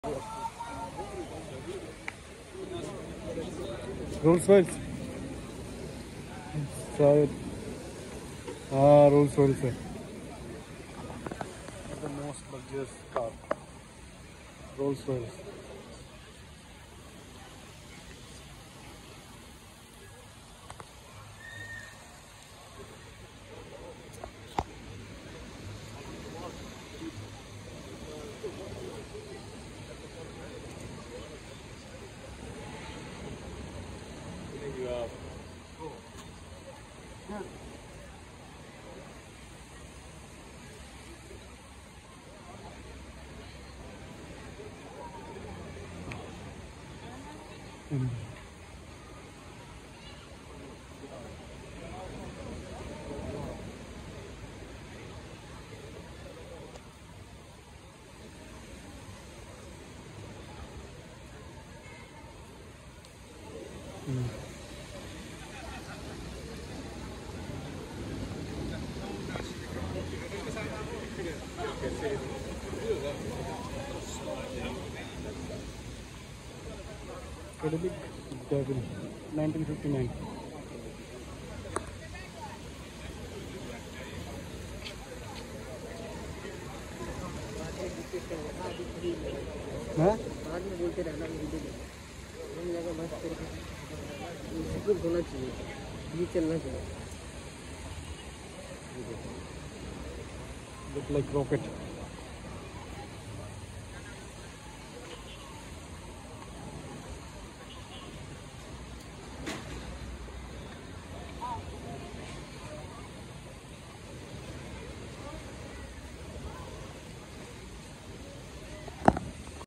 Rolls Royce. शायद हाँ Rolls Royce है. The most luxurious car. Rolls Royce. Cadillac Devil 1959. हाँ? बाद में बोलते रहना लगा बस सिक्योर होना चाहिए, ये चलना चाहिए. Look like rocket.